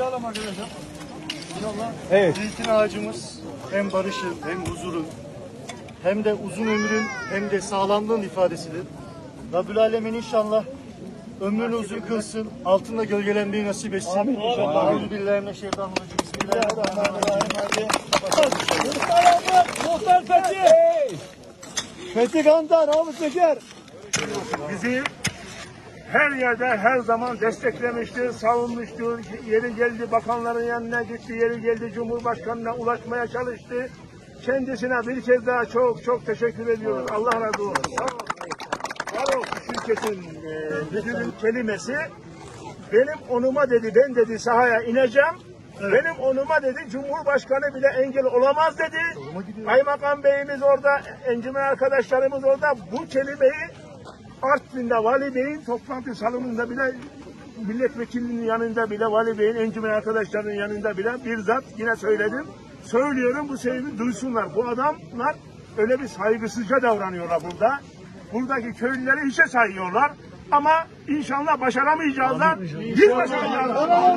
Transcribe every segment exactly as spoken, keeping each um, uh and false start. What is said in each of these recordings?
alalım arkadaşlar. İnşallah. Evet. Zeytin ağacımız hem barışın hem huzurun hem de uzun ömrün hem de sağlamlığın ifadesidir. Rabbül Alemin inşallah ömrünü uzun kılsın, altında gölgelenmeyi nasip etsin. Amin. Euzubillahimineşşeytanirracim. Bismillahirrahmanirrahim. Muhtar Fethi! Fethi Kantar, Havuz Teker. Bizi her yerde her zaman desteklemiştir, savunmuştur. Yeri geldi bakanların yanına gitti, yeri geldi Cumhurbaşkanı'na ulaşmaya çalıştı. Kendisine bir kez daha çok çok teşekkür ediyoruz. Allah razı olsun. Sağ olsun. Şirketin e, müdürün kelimesi benim onuma dedi, ben dedi sahaya ineceğim. Evet. Benim onuma dedi, Cumhurbaşkanı bile engel olamaz dedi. Kaymakam Beyimiz orada, encümen arkadaşlarımız orada bu kelimeyi Artvin'de Vali Bey'in toplantı salonunda bile, milletvekilinin yanında bile, Vali Bey'in encümen arkadaşlarının yanında bile bizzat yine söyledim. Söylüyorum, bu şeyi duysunlar. Bu adamlar öyle bir saygısızca davranıyorlar burada. Buradaki köylüleri hiçe sayıyorlar. Ama inşallah başaramayacağız da biz başaracağız.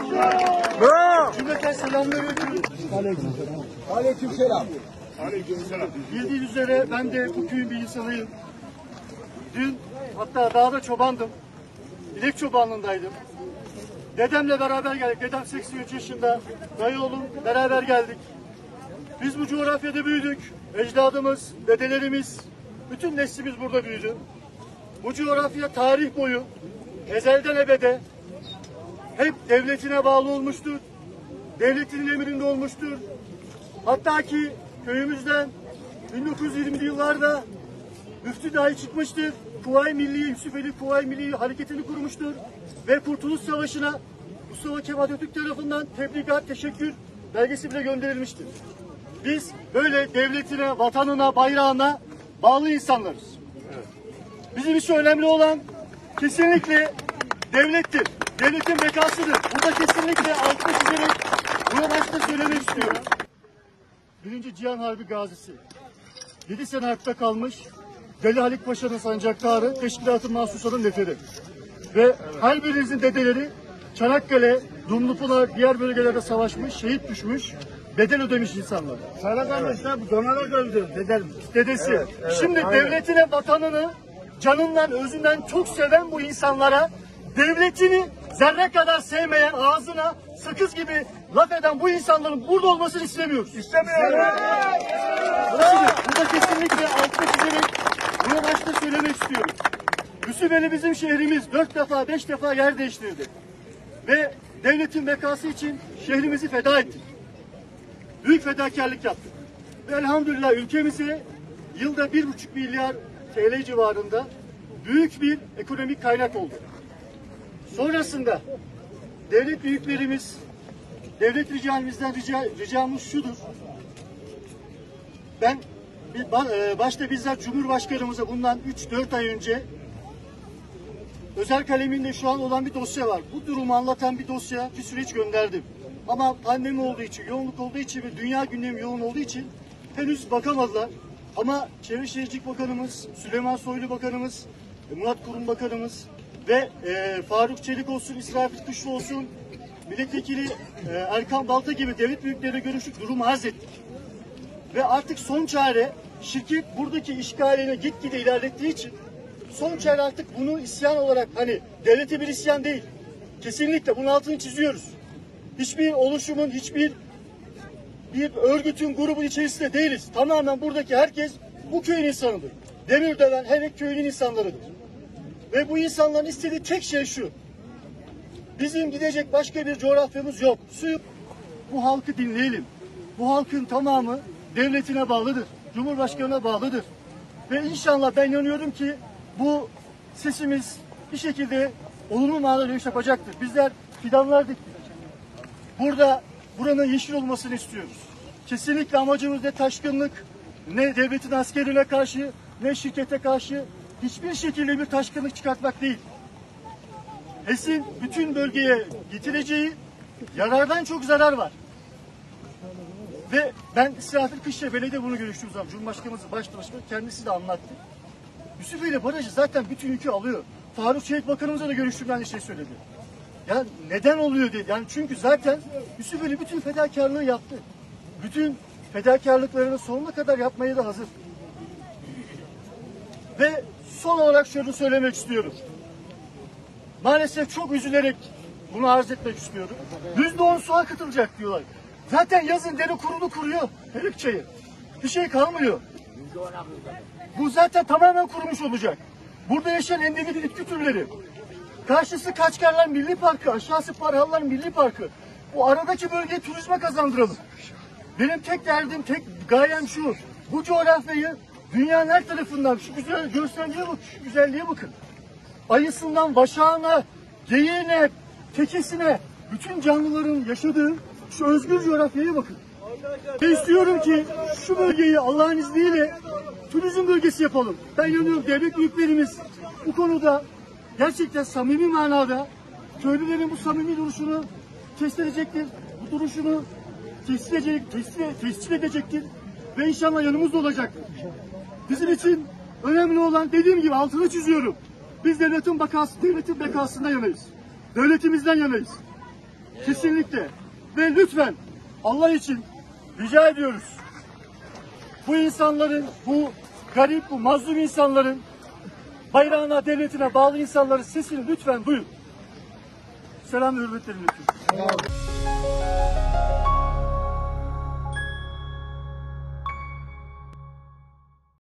Bravo. Cümleten selamünaleyküm. Aleykümselam. Aleykümselam. Bildiğiniz üzere ben de bu köyün bir insanıyım. Dün hatta dağda çobandım. İnek çobanlığındaydım. Dedemle beraber geldik. Dedem seksen üç yaşında. Dayı oğlum beraber geldik. Biz bu coğrafyada büyüdük. Ecdadımız, dedelerimiz, bütün neslimiz burada büyüdü. Bu coğrafya tarih boyu, ezelden ebede hep devletine bağlı olmuştur. Devletinin emrinde olmuştur. Hatta ki köyümüzden bin dokuz yüz yirmili yıllarda müftü dahi çıkmıştır. Kuvayi Milliye, Yusufeli Kuvayi Milliye hareketini kurmuştur. Ve Kurtuluş Savaşı'na Mustafa Kemal Atatürk tarafından tebrikat, teşekkür belgesi bile gönderilmiştir. Biz böyle devletine, vatanına, bayrağına bağlı insanlarız. Bizim için önemli olan kesinlikle devlettir. Devletin bekasıdır. Burada kesinlikle altını çizerek bunu başta söylemek istiyorum. Birinci Cihan Harbi gazisi. Yedi sene hayatta kalmış Deli Halit Paşa'nın sancaktarı, Teşkilat-ı Mahsusa'nın neferi. Ve her birinizin dedeleri Çanakkale, Dumlupınar, diğer bölgelerde savaşmış, şehit düşmüş, bedel ödemiş insanlar. Sarıkamışlar donarak öldü dedem. Dedesi. Evet, evet, Şimdi aynen. devletine, vatanını canından, özünden çok seven bu insanlara devletini zerre kadar sevmeyen, ağzına sakız gibi laf eden bu insanların burada olmasını istemiyoruz. İstemiyorum. Şimdi burada kesinlikle altını çizerek bunu başta söylemek istiyorum. Yusufeli bizim şehrimiz dört defa, beş defa yer değiştirdi. Ve devletin bekası için şehrimizi feda ettik. Büyük fedakarlık yaptık. Ve elhamdülillah ülkemize yılda bir buçuk milyar T L civarında büyük bir ekonomik kaynak oldu. Sonrasında devlet büyüklerimiz, devlet ricamızdan rica, ricamız şudur. Ben başta bizzat Cumhurbaşkanımıza bundan üç dört ay önce özel kaleminde şu an olan bir dosya var. Bu durumu anlatan bir dosya, bir süreç gönderdim. Ama pandemi olduğu için, yoğunluk olduğu için ve dünya gündemi yoğun olduğu için henüz bakamadılar. Ama Çevre Şehircilik Bakanımız, Süleyman Soylu Bakanımız, Murat Kurum Bakanımız ve e, Faruk Çelik olsun, İsrafil Kuşlu olsun, Milletvekili e, Erkan Balta gibi devlet büyükleriyle görüştük, durumu arz ettik. Ve artık son çare, şirket buradaki işgaline gitgide ilerlettiği için son çare artık bunu isyan olarak, hani devlete bir isyan değil. Kesinlikle bunun altını çiziyoruz. Hiçbir oluşumun, hiçbir bir örgütün, grubun içerisinde değiliz. Tamamen buradaki herkes bu köyün insanıdır. Demirdöven Herek köyünün insanlarıdır. Ve bu insanların istediği tek şey şu. Bizim gidecek başka bir coğrafyamız yok. Suyu, bu halkı dinleyelim. Bu halkın tamamı devletine bağlıdır. Cumhurbaşkanına bağlıdır. Ve inşallah ben inanıyorum ki bu sesimiz bir şekilde olumlu manada dönüş yapacaktır. Bizler fidanlar diktik. Burada buranın yeşil olmasını istiyoruz. Kesinlikle amacımız ne taşkınlık, ne devletin askerine karşı, ne şirkete karşı hiçbir şekilde bir taşkınlık çıkartmak değil. HES'in bütün bölgeye getireceği yarardan çok zarar var. Ve ben İsrafil Kışla Belediye bunu görüştüğüm zaman Cumhurbaşkanımız başta başına kendisi de anlattı. Yusufeli Barajı zaten bütün yükü alıyor. Faruk Çelik Bakanımızla da görüştüğüm aynı şey söyledi. Ya neden oluyor dedi. Yani çünkü zaten Yusuf Ali bütün fedakarlığı yaptı. Bütün fedakarlıklarını sonuna kadar yapmaya da hazır. Ve son olarak şunu söylemek istiyorum. Maalesef çok üzülerek bunu arz etmek istiyorum. Yüzde on su akıtılacak diyorlar. Zaten yazın dere kurulu kuruyor. Herif çayı. Bir şey kalmıyor. Bu zaten tamamen kurumuş olacak. Burada yaşayan endemik bitki türleri. Karşısı Kaçkarlar Milli Parkı, aşağısı Parhallar Milli Parkı. Bu aradaki bölgeyi turizme kazandıralım. Benim tek derdim, tek gayem şu. Bu coğrafyayı dünyanın her tarafından, şu güzel görselliğe bak, şu güzelliğe bakın. Ayısından vaşağına, geyiğine, tekesine, bütün canlıların yaşadığı şu özgür coğrafyaya bakın. Ve istiyorum ki şu bölgeyi Allah'ın izniyle turizm bölgesi yapalım. Ben yanıyorum, devlet büyüklerimiz bu konuda gerçekten samimi manada köylülerin bu samimi duruşunu kestirecektir. Bu duruşunu tescil edecek, tescil, tescil edecektir. Ve inşallah yanımızda olacaktır. Bizim için önemli olan, dediğim gibi altını çiziyorum. Biz devletin bakası, devletin bekasından yanayız. Devletimizden yanayız. Kesinlikle. Ve lütfen Allah için rica ediyoruz. Bu insanların, bu garip, bu mazlum insanların, bayrağına, devletine bağlı insanların sesini lütfen duyun. Selam ve hürmetlerimi iletiyorum.